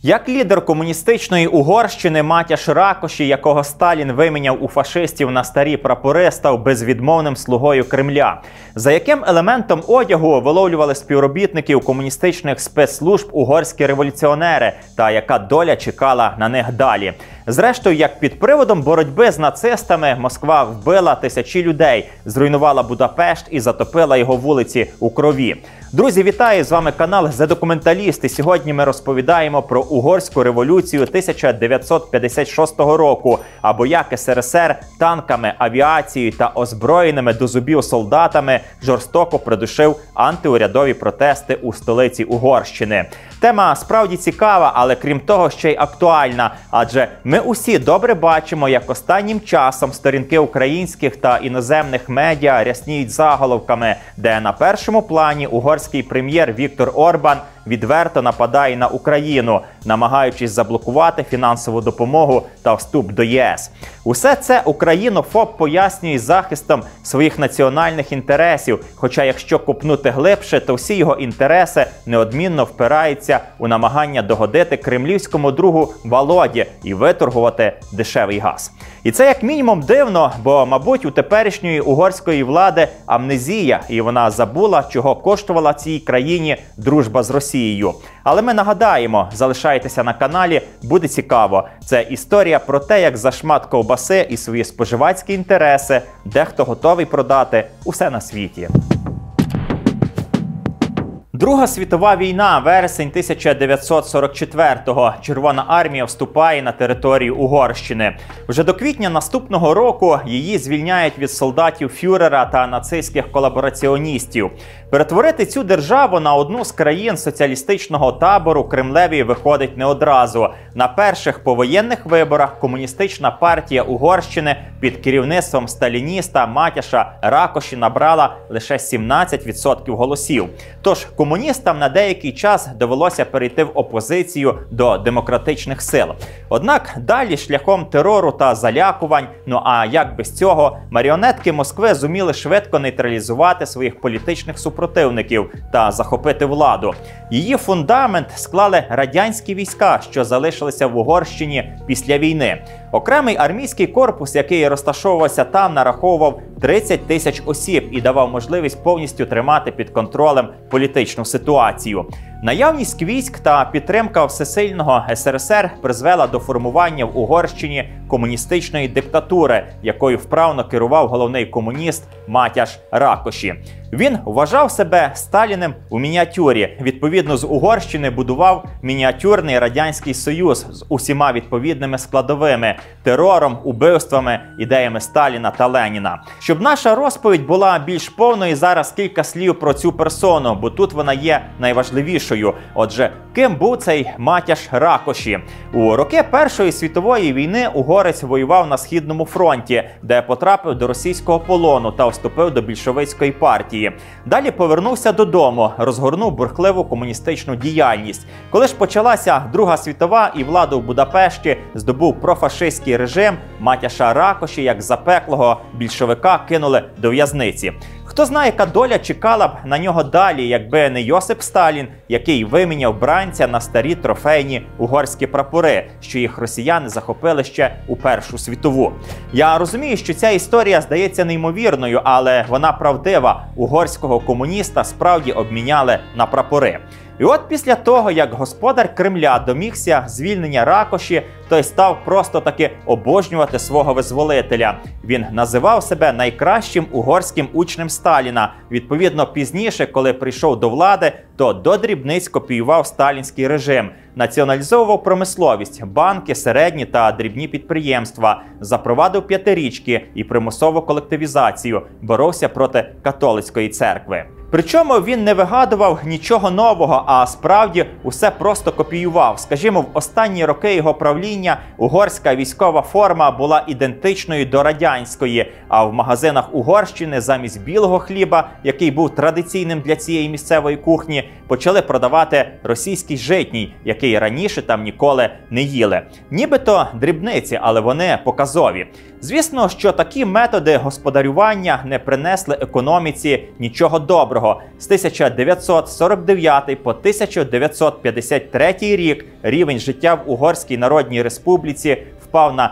Як лідер комуністичної Угорщини Матяш Ракоші, якого Сталін виміняв у фашистів на старі прапори, став безвідмовним слугою Кремля? За яким елементом одягу виловлювали співробітників комуністичних спецслужб угорські революціонери? Та яка доля чекала на них далі? Зрештою, як під приводом боротьби з нацистами Москва вбила тисячі людей, зруйнувала Будапешт і затопила його вулиці у крові. Друзі, вітаю! З вами канал «The Documentalist» і сьогодні ми розповідаємо про угорську революцію 1956 року, або як СРСР танками, авіацією та озброєними до зубів солдатами жорстоко придушив антиурядові протести у столиці Угорщини. Тема справді цікава, але крім того ще й актуальна, адже ми усі добре бачимо, як останнім часом сторінки українських та іноземних медіа рясніють заголовками, де на першому плані угорський прем'єр Віктор Орбан відверто нападає на Україну, намагаючись заблокувати фінансову допомогу та вступ до ЄС. Усе це українофоб пояснює захистом своїх національних інтересів, хоча якщо копнути глибше, то всі його інтереси неодмінно впираються у намагання догодити кремлівському другу Володі і виторгувати дешевий газ. І це як мінімум дивно, бо, мабуть, у теперішньої угорської влади амнезія, і вона забула, чого коштувала цій країні дружба з Росією. Але ми нагадаємо, залишайтеся на каналі, буде цікаво. Це історія про те, як за шмат ковбаси і свої споживацькі інтереси дехто готовий продати усе на світі. Друга світова війна, вересень 1944-го. Червона армія вступає на територію Угорщини. Вже до квітня наступного року її звільняють від солдатів фюрера та нацистських колабораціоністів. Перетворити цю державу на одну з країн соціалістичного табору Кремлеві виходить не одразу. На перших повоєнних виборах комуністична партія Угорщини під керівництвом сталініста Матяша Ракоші набрала лише 17% голосів. Тож комуністам на деякий час довелося перейти в опозицію до демократичних сил. Однак далі шляхом терору та залякувань, ну а як без цього, маріонетки Москви зуміли швидко нейтралізувати своїх політичних супротивників та захопити владу. Її фундамент склали радянські війська, що залишилися в Угорщині після війни. Окремий армійський корпус, який розташовувався там, нараховував 30 тисяч осіб і давав можливість повністю тримати під контролем політичну ситуацію. Наявність військ та підтримка всесильного СРСР призвела до формування в Угорщині комуністичної диктатури, якою вправно керував головний комуніст Матяш Ракоші. Він вважав себе Сталіним у мініатюрі. Відповідно, з Угорщини будував мініатюрний Радянський Союз з усіма відповідними складовими – терором, убивствами, ідеями Сталіна та Леніна. Щоб наша розповідь була більш повною, зараз кілька слів про цю персону, бо тут вона є найважливішою. Отже, ким був цей Матяш Ракоші? У роки Першої світової війни угорець воював на Східному фронті, де потрапив до російського полону та вступив до більшовицької партії. Далі повернувся додому, розгорнув бурхливу комуністичну діяльність. Коли ж почалася Друга світова і владу в Будапешті здобув профашистський режим, Матяша Ракоші, як запеклого більшовика, кинули до в'язниці. Хто знає, яка доля чекала б на нього далі, якби не Йосип Сталін, який виміняв бранця на старі трофейні угорські прапори, що їх росіяни захопили ще у Першу світову. Я розумію, що ця історія здається неймовірною, але вона правдива. Угорського комуніста справді обміняли на прапори. І от після того, як господар Кремля домігся звільнення Ракоші, той став просто-таки обожнювати свого визволителя. Він називав себе найкращим угорським учнем Сталіна. Відповідно, пізніше, коли прийшов до влади, то до дрібниць копіював сталінський режим. Націоналізовував промисловість, банки, середні та дрібні підприємства, запровадив п'ятирічки і примусову колективізацію, боровся проти католицької церкви. Причому він не вигадував нічого нового, а справді усе просто копіював. Скажімо, в останні роки його правління угорська військова форма була ідентичною до радянської, а в магазинах Угорщини замість білого хліба, який був традиційним для цієї місцевої кухні, почали продавати російський житній, який раніше там ніколи не їли. Нібито дрібниці, але вони показові. Звісно, що такі методи господарювання не принесли економіці нічого доброго. доброго. З 1949 по 1953 рік рівень життя в Угорській Народній Республіці впав на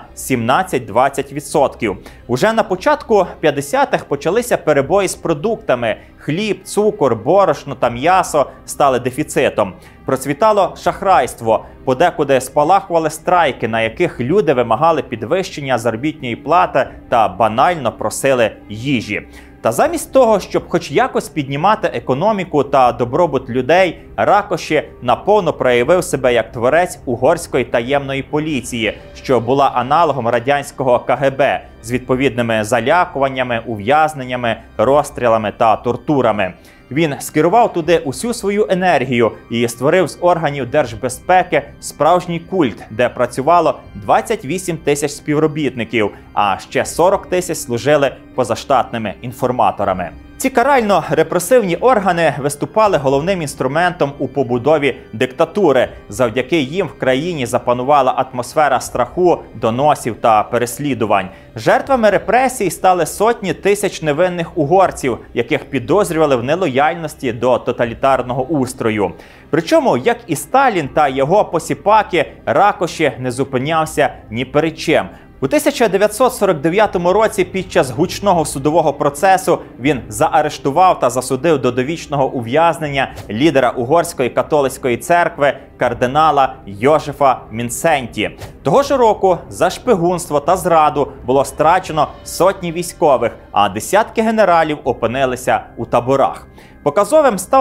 17-20%. Уже на початку 50-х почалися перебої з продуктами. Хліб, цукор, борошно та м'ясо стали дефіцитом. Процвітало шахрайство. Подекуди спалахували страйки, на яких люди вимагали підвищення заробітної плати та банально просили їжі. Та замість того, щоб хоч якось піднімати економіку та добробут людей, Ракоші наповно проявив себе як творець угорської таємної поліції, що була аналогом радянського КГБ з відповідними залякуваннями, ув'язненнями, розстрілами та тортурами. Він скерував туди усю свою енергію і створив з органів держбезпеки справжній культ, де працювало 28 тисяч співробітників, а ще 40 тисяч служили позаштатними інформаторами. Ці карально-репресивні органи виступали головним інструментом у побудові диктатури. Завдяки їм в країні запанувала атмосфера страху, доносів та переслідувань. Жертвами репресій стали сотні тисяч невинних угорців, яких підозрювали в нелояльності до тоталітарного устрою. Причому, як і Сталін та його посіпаки, Ракоші не зупинявся ні перед чим. У 1949 році під час гучного судового процесу він заарештував та засудив до довічного ув'язнення лідера Угорської католицької церкви кардинала Йожефа Мінценті. Того ж року за шпигунство та зраду було страчено сотні військових, а десятки генералів опинилися у таборах. Показовим став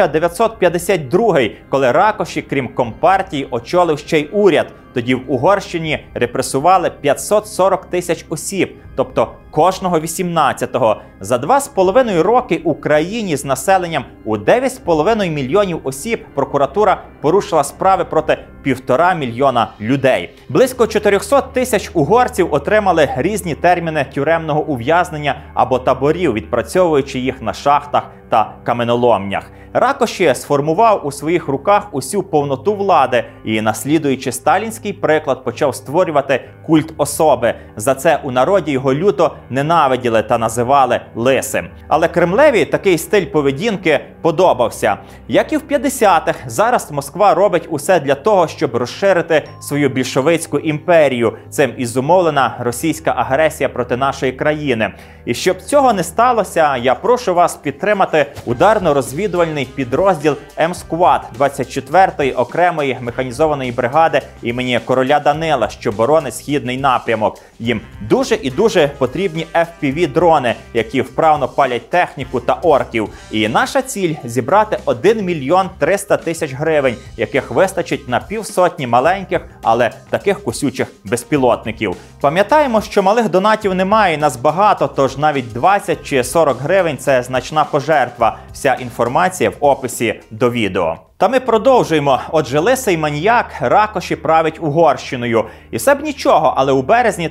1952, коли Ракоші, крім компартії, очолив ще й уряд. Тоді в Угорщині репресували 540 тисяч осіб, тобто кожного 18-го. За 2,5 роки у країні з населенням у 9,5 мільйонів осіб прокуратура порушила справи проти 1,5 мільйона людей. Близько 400 тисяч угорців отримали різні терміни тюремного ув'язнення або таборів, відпрацьовуючи їх на шахтах та каменоломнях. Ракоші сформував у своїх руках усю повноту влади і, наслідуючи сталінський приклад, почав створювати культ особи. За це у народі його люто ненавиділи та називали лисим. Але Кремлеві такий стиль поведінки подобався. Як і в 50-х, зараз Москва робить усе для того, щоб розширити свою більшовицьку імперію. Цим і зумовлена російська агресія проти нашої країни. І щоб цього не сталося, я прошу вас підтримати ударно-розвідувальний підрозділ М-Сквад 24-ї окремої механізованої бригади імені короля Данила, що боронить східний напрямок. Їм дуже і дуже потрібні FPV-дрони, які вправно палять техніку та орків. І наша ціль – зібрати 1 мільйон 300 тисяч гривень, яких вистачить на півсотні маленьких, але таких кусючих безпілотників. Пам'ятаємо, що малих донатів немає, нас багато, тож навіть 20 чи 40 гривень – це значна пожертва. Вся інформація в описі до відео. Та ми продовжуємо. Отже, лисий маніяк Ракоші править Угорщиною. І все б нічого, але у березні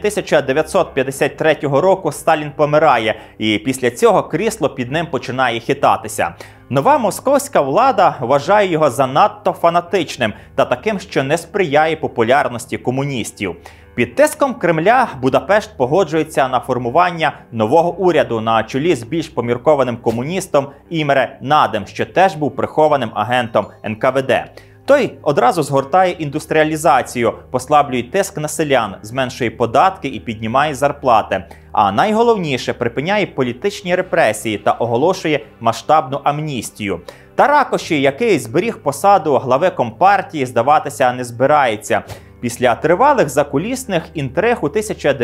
1953 року Сталін помирає, і після цього крісло під ним починає хитатися. Нова московська влада вважає його занадто фанатичним та таким, що не сприяє популярності комуністів. Під тиском Кремля Будапешт погоджується на формування нового уряду на чолі з більш поміркованим комуністом Імре Надем, що теж був прихованим агентом НКВД. Той одразу згортає індустріалізацію, послаблює тиск на селян, зменшує податки і піднімає зарплати. А найголовніше – припиняє політичні репресії та оголошує масштабну амністію. Та Ракоші, який зберіг посаду глави компартії, здаватися не збирається. Після тривалих закулісних інтриг у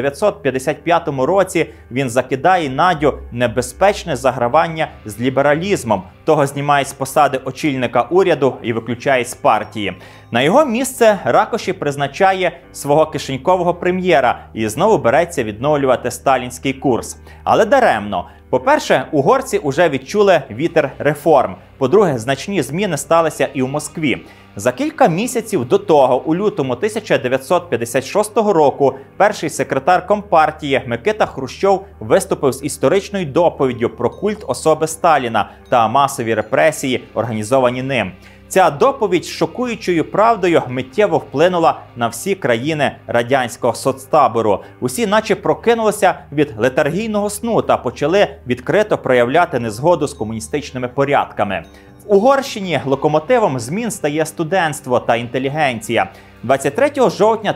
1955 році він закидає Надю небезпечне загравання з лібералізмом. Того знімає з посади очільника уряду і виключає з партії. На його місце Ракоші призначає свого кишенькового прем'єра і знову береться відновлювати сталінський курс. Але даремно. По-перше, угорці уже відчули вітер реформ. По-друге, значні зміни сталися і у Москві. За кілька місяців до того, у лютому 1956 року, перший секретар Компартії Микита Хрущов виступив з історичною доповіддю про культ особи Сталіна та масові репресії, організовані ним. Ця доповідь з шокуючою правдою миттєво вплинула на всі країни радянського соцтабору. Усі наче прокинулися від летаргійного сну та почали відкрито проявляти незгоду з комуністичними порядками. В Угорщині локомотивом змін стає студентство та інтелігенція. 23 жовтня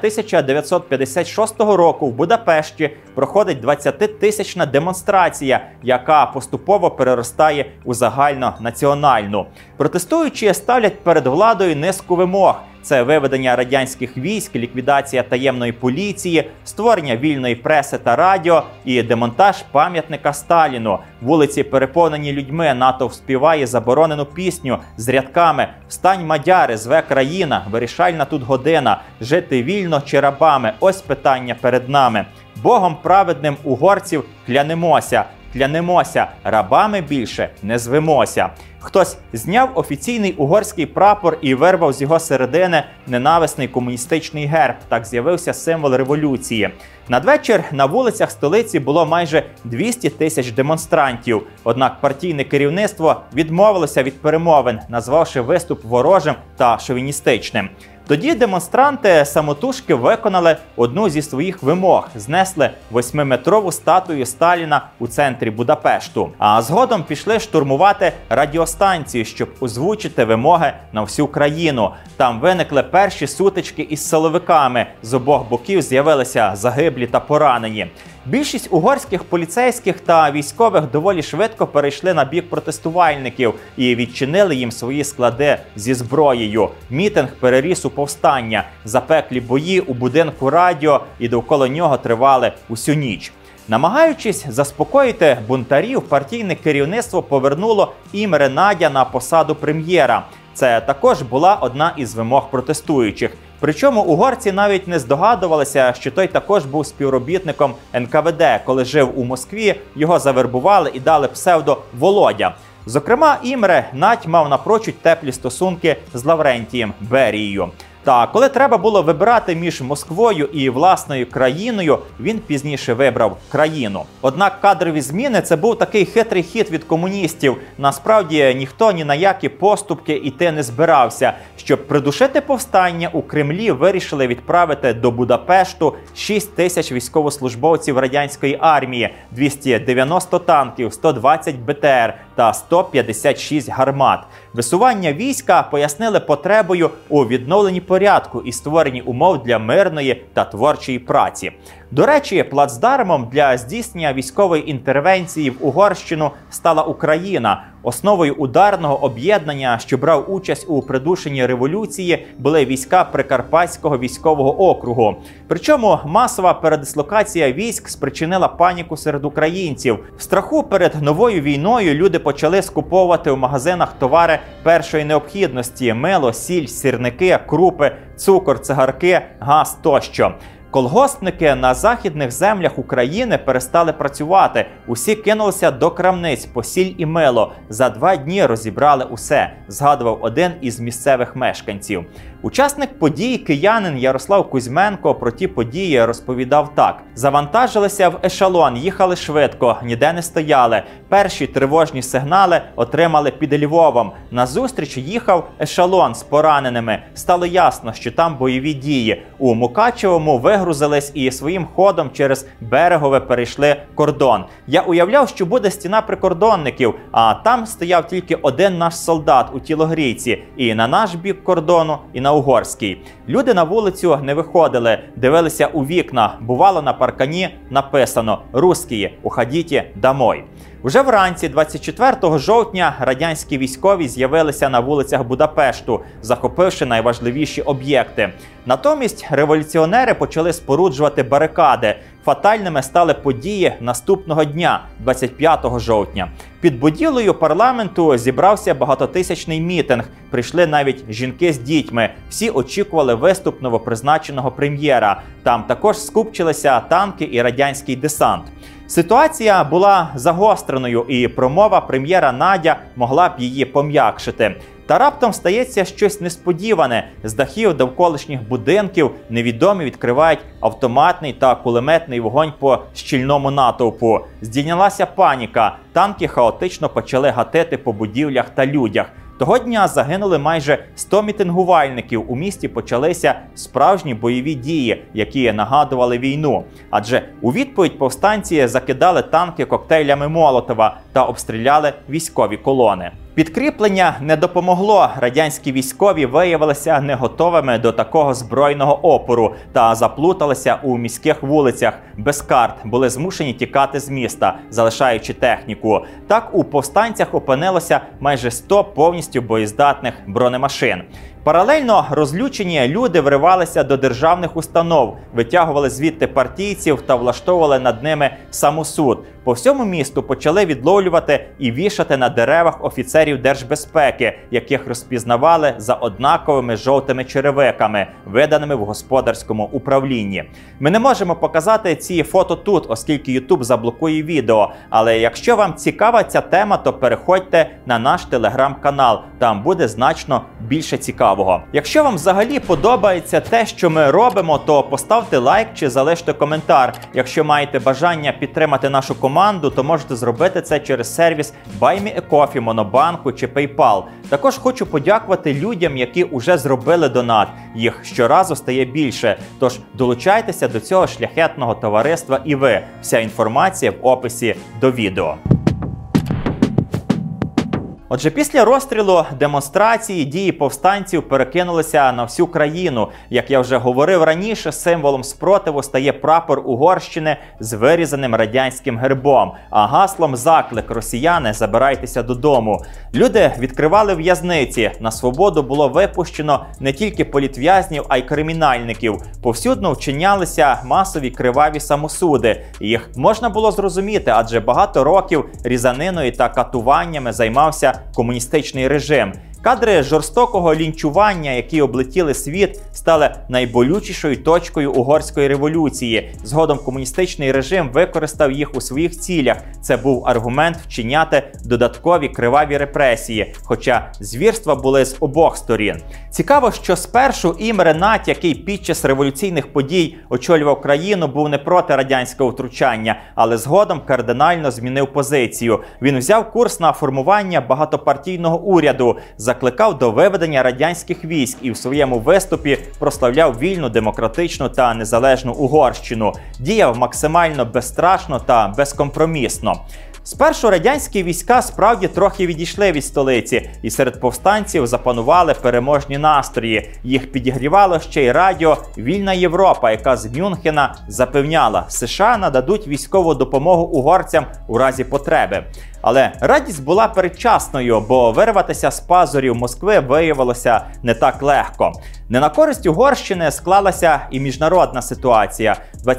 1956 року в Будапешті проходить 20-тисячна демонстрація, яка поступово переростає у загальнонаціональну. Протестуючі ставлять перед владою низку вимог. Це виведення радянських військ, ліквідація таємної поліції, створення вільної преси та радіо і демонтаж пам'ятника Сталіну. Вулиці переповнені людьми, натовп співає заборонену пісню з рядками «Встань, мадяри, зве країна, вирішальна тут година, жити вільно чи рабами, ось питання перед нами. Богом праведним угорців клянемося, клянемося, рабами більше не звемося». Хтось зняв офіційний угорський прапор і вирвав з його середини ненависний комуністичний герб. Так з'явився символ революції. Надвечір на вулицях столиці було майже 200 тисяч демонстрантів. Однак партійне керівництво відмовилося від перемовин, назвавши виступ ворожим та шовіністичним. Тоді демонстранти самотужки виконали одну зі своїх вимог – знесли 8-метрову статую Сталіна у центрі Будапешту. А згодом пішли штурмувати радіостанцію, щоб озвучити вимоги на всю країну. Там виникли перші сутички із силовиками. З обох боків з'явилися загиблі та поранені. Більшість угорських поліцейських та військових доволі швидко перейшли на бік протестувальників і відчинили їм свої склади зі зброєю. Мітинг переріс у повстання. Запеклі бої у будинку радіо і довкола нього тривали усю ніч. Намагаючись заспокоїти бунтарів, партійне керівництво повернуло Імре Надя на посаду прем'єра. Це також була одна із вимог протестуючих. Причому угорці навіть не здогадувалися, що той також був співробітником НКВД. Коли жив у Москві, його завербували і дали псевдо Володя. Зокрема, Імре Надь мав напрочуд теплі стосунки з Лаврентієм Берією. Та коли треба було вибирати між Москвою і власною країною, він пізніше вибрав країну. Однак кадрові зміни – це був такий хитрий хід від комуністів. Насправді ніхто ні на які поступки йти не збирався. Щоб придушити повстання, у Кремлі вирішили відправити до Будапешту 6 тисяч військовослужбовців радянської армії, 290 танків, 120 БТР та 156 гармат. Висування війська пояснили потребою у відновленні порядку і створенні умов для мирної та творчої праці. До речі, плацдармом для здійснення військової інтервенції в Угорщину стала Україна. Основою ударного об'єднання, що брав участь у придушенні революції, були війська Прикарпатського військового округу. Причому масова передислокація військ спричинила паніку серед українців. В страху перед новою війною люди почали скуповувати в магазинах товари першої необхідності – мило, сіль, сірники, крупи, цукор, цигарки, газ тощо. Колгоспники на західних землях України перестали працювати. Усі кинулися до крамниць по сіль і мило. За 2 дні розібрали усе, згадував один із місцевих мешканців. Учасник подій, киянин Ярослав Кузьменко, про ті події розповідав так. Завантажилися в ешелон, їхали швидко, ніде не стояли. Перші тривожні сигнали отримали під Львовом. Назустріч їхав ешелон з пораненими. Стало ясно, що там бойові дії. У Мукачевому вигрузились і своїм ходом через Берегове перейшли кордон. Я уявляв, що буде стіна прикордонників, а там стояв тільки один наш солдат у тілогрійці. І на наш бік кордону, і на угорський. Люди на вулицю не виходили, дивилися у вікна. Бувало, на паркані написано «Русские, уходите домой». Уже вранці 24 жовтня радянські військові з'явилися на вулицях Будапешту, захопивши найважливіші об'єкти. Натомість революціонери почали споруджувати барикади. Фатальними стали події наступного дня, 25 жовтня. Під будівлею парламенту зібрався багатотисячний мітинг. Прийшли навіть жінки з дітьми. Всі очікували виступ новопризначеного прем'єра. Там також скупчилися танки і радянський десант. Ситуація була загостреною, і промова прем'єра Надя могла б її пом'якшити. Та раптом стається щось несподіване. З дахів довколишніх будинків невідомі відкривають автоматний та кулеметний вогонь по щільному натовпу. Здійнялася паніка. Танки хаотично почали гатити по будівлях та людях. Того дня загинули майже 100 мітингувальників. У місті почалися справжні бойові дії, які нагадували війну. Адже у відповідь повстанці закидали танки коктейлями Молотова та обстріляли військові колони. Підкріплення не допомогло. Радянські військові виявилися не готовими до такого збройного опору та заплуталися у міських вулицях. Без карт були змушені тікати з міста, залишаючи техніку. Так у повстанцях опинилося майже 100 повністю боєздатних бронемашин. Паралельно розлючені люди вривалися до державних установ, витягували звідти партійців та влаштовували над ними самосуд. По всьому місту почали відловлювати і вішати на деревах офіцерів держбезпеки, яких розпізнавали за однаковими жовтими черевиками, виданими в господарському управлінні. Ми не можемо показати ці фото тут, оскільки YouTube заблокує відео. Але якщо вам цікава ця тема, то переходьте на наш телеграм-канал. Там буде значно більше цікавого. Якщо вам взагалі подобається те, що ми робимо, то поставте лайк чи залиште коментар. Якщо маєте бажання підтримати нашу команду, то можете зробити це через сервіс BuyMeACoffee, Монобанку чи PayPal. Також хочу подякувати людям, які вже зробили донат. Їх щоразу стає більше. Тож долучайтеся до цього шляхетного товариства і ви. Вся інформація в описі до відео. Отже, після розстрілу демонстрації дії повстанців перекинулися на всю країну. Як я вже говорив раніше, символом спротиву стає прапор Угорщини з вирізаним радянським гербом, а гаслом заклик «Росіяни, забирайтеся додому». Люди відкривали в'язниці. На свободу було випущено не тільки політв'язнів, а й кримінальників. Повсюдно вчинялися масові криваві самосуди. Їх можна було зрозуміти, адже багато років різаниною та катуваннями займався комуністичний режим. Кадри жорстокого лінчування, які облетіли світ, стали найболючішою точкою угорської революції. Згодом комуністичний режим використав їх у своїх цілях. Це був аргумент вчиняти додаткові криваві репресії, хоча звірства були з обох сторін. Цікаво, що спершу Імре Нат, який під час революційних подій очолював країну, був не проти радянського втручання, але згодом кардинально змінив позицію. Він взяв курс на формування багатопартійного уряду, закликав до виведення радянських військ і в своєму виступі прославляв вільну, демократичну та незалежну Угорщину. Діяв максимально безстрашно та безкомпромісно. Спершу радянські війська справді трохи відійшли від столиці, і серед повстанців запанували переможні настрої. Їх підігрівало ще й радіо «Вільна Європа», яка з Мюнхена запевняла, США нададуть військову допомогу угорцям у разі потреби. Але радість була передчасною, бо вирватися з пазурів Москви виявилося не так легко. Не на користь Угорщини склалася і міжнародна ситуація.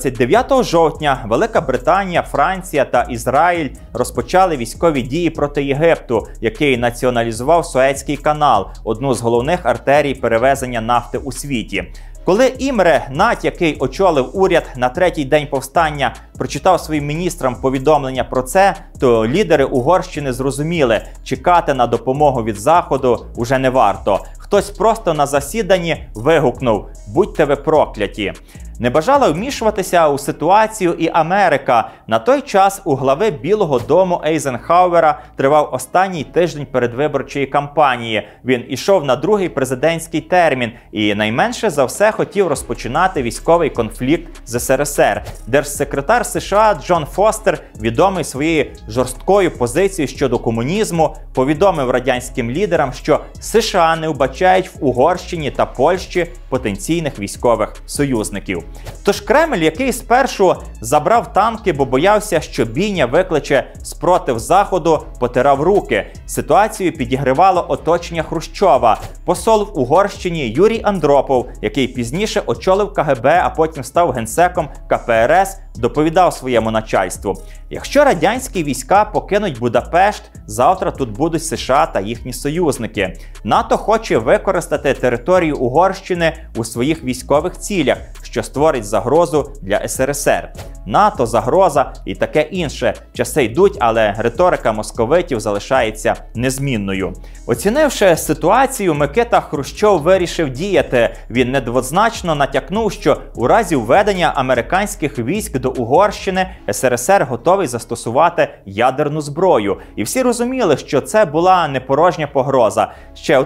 29 жовтня Велика Британія, Франція та Ізраїль розпочали військові дії проти Єгипту, який націоналізував Суецький канал, одну з головних артерій перевезення нафти у світі. Коли Імре Нат, який очолив уряд на третій день повстання, прочитав своїм міністрам повідомлення про це, то лідери Угорщини зрозуміли, чекати на допомогу від Заходу уже не варто. Хтось просто на засіданні вигукнув «Будьте ви прокляті». Не бажала вмішуватися у ситуацію і Америка. На той час у глави Білого дому Ейзенхауера тривав останній тиждень передвиборчої кампанії. Він ішов на другий президентський термін і найменше за все хотів розпочинати військовий конфлікт з СРСР. Держсекретар США Джон Фостер, відомий своєю жорсткою позицією щодо комунізму, повідомив радянським лідерам, що США не вбачають в Угорщині та Польщі потенційних військових союзників. Тож Кремль, який спершу забрав танки, бо боявся, що бійня викличе спротив Заходу, потирав руки. Ситуацію підігривало оточення Хрущова. Посол в Угорщині Юрій Андропов, який пізніше очолив КГБ, а потім став генсеком КПРС, доповідав своєму начальству: якщо радянські війська покинуть Будапешт, завтра тут будуть США та їхні союзники. НАТО хоче використати територію Угорщини у своїх військових цілях, що створить загрозу для СРСР. НАТО, загроза і таке інше. Часи йдуть, але риторика московитів залишається незмінною. Оцінивши ситуацію, Микита Хрущов вирішив діяти. Він недвозначно натякнув, що у разі введення американських військ до Угорщини СРСР готовий застосувати ядерну зброю. І всі розуміли, що це була не порожня погроза. Ще у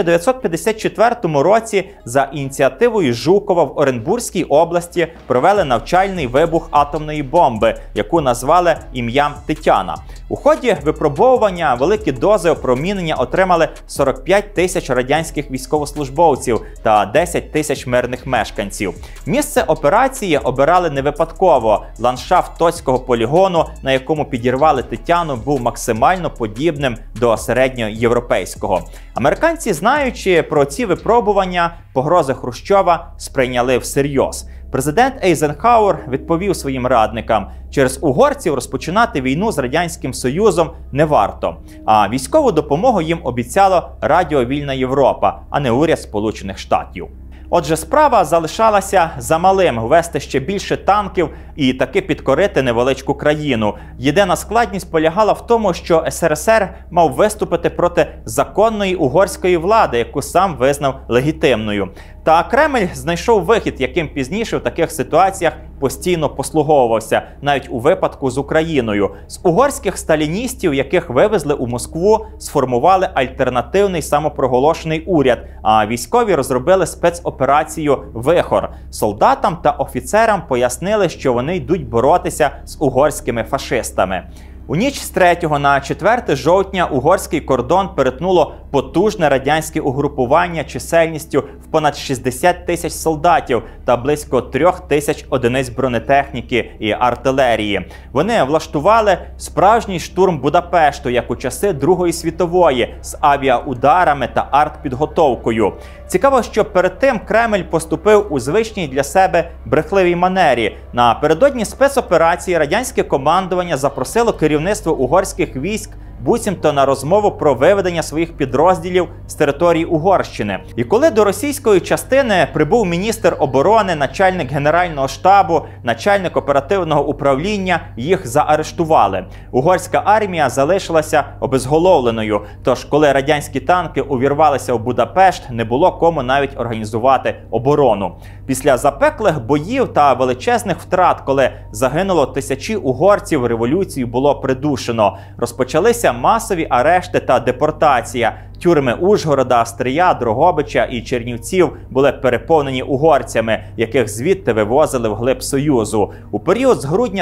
1954 році за ініціативою Жукова в Оренбурзькій області провели навчальний вибух атомної бомби, яку назвали ім'ям Тетяна. У ході випробовування великі дози опромінення отримали 45 тисяч радянських військовослужбовців та 10 тисяч мирних мешканців. Місце операції обирали не випадково. Ландшафт Тоцького полігону, на якому підірвали Тетяну, був максимально подібним до середньоєвропейського. Американці, знаючи про ці випробування, погрози Хрущова сприйняли всерйоз. Президент Ейзенхауер відповів своїм радникам: через угорців розпочинати війну з Радянським Союзом не варто. А військову допомогу їм обіцяло Радіо Вільна Європа, а не уряд Сполучених Штатів. Отже, справа залишалася за малим – ввести ще більше танків і таки підкорити невеличку країну. Єдина складність полягала в тому, що СРСР мав виступити проти законної угорської влади, яку сам визнав легітимною. Та Кремль знайшов вихід, яким пізніше в таких ситуаціях постійно послуговувався, навіть у випадку з Україною. З угорських сталіністів, яких вивезли у Москву, сформували альтернативний самопроголошений уряд, а військові розробили спецоперацію «Вихор». Солдатам та офіцерам пояснили, що вони йдуть боротися з угорськими фашистами. У ніч з 3 на 4 жовтня угорський кордон перетнуло потужне радянське угрупування чисельністю в понад 60 тисяч солдатів та близько 3 тисяч одиниць бронетехніки і артилерії. Вони влаштували справжній штурм Будапешту, як у часи Другої світової, з авіаударами та артпідготовкою. Цікаво, що перед тим Кремль поступив у звичній для себе брехливій манері. Напередодні спецоперації радянське командування запросило керівництво угорських військ буцімто на розмову про виведення своїх підрозділів з території Угорщини. І коли до російської частини прибув міністр оборони, начальник Генерального штабу, начальник оперативного управління, їх заарештували. Угорська армія залишилася обезголовленою, тож коли радянські танки увірвалися в Будапешт, не було кому навіть організувати оборону. Після запеклих боїв та величезних втрат, коли загинуло тисячі угорців, революцію було придушено. Розпочалися масові арешти та депортація. Тюрми Ужгорода, Стрия, Дрогобича і Чернівців були переповнені угорцями, яких звідти вивозили вглиб Союзу. У період з грудня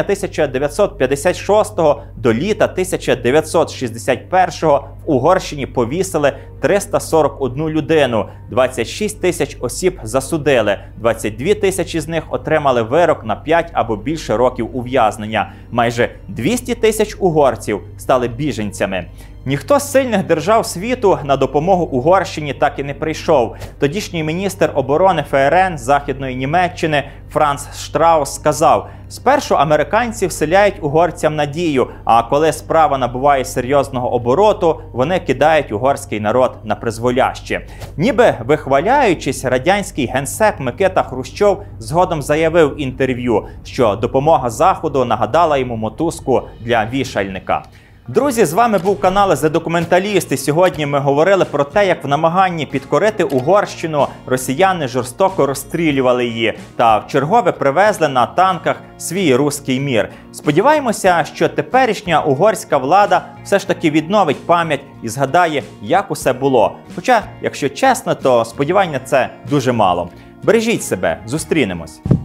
1956 до літа 1961 в Угорщині повісили 341 людину, 26 тисяч осіб засудили, 22 тисячі з них отримали вирок на 5 або більше років ув'язнення. Майже 200 тисяч угорців стали біженцями. Ніхто з сильних держав світу на допомогу Угорщині так і не прийшов. Тодішній міністр оборони ФРН Західної Німеччини Франц Штраус сказав: «Спершу американці вселяють угорцям надію, а коли справа набуває серйозного обороту, вони кидають угорський народ на призволяще». Ніби вихваляючись, радянський генсек Микита Хрущов згодом заявив в інтерв'ю, що допомога Заходу нагадала йому мотузку для вішальника. Друзі, з вами був канал The Documentalist, і сьогодні ми говорили про те, як в намаганні підкорити Угорщину росіяни жорстоко розстрілювали її та вчергове привезли на танках свій руський мір. Сподіваємося, що теперішня угорська влада все ж таки відновить пам'ять і згадає, як усе було. Хоча, якщо чесно, то сподівання це дуже мало. Бережіть себе, зустрінемось!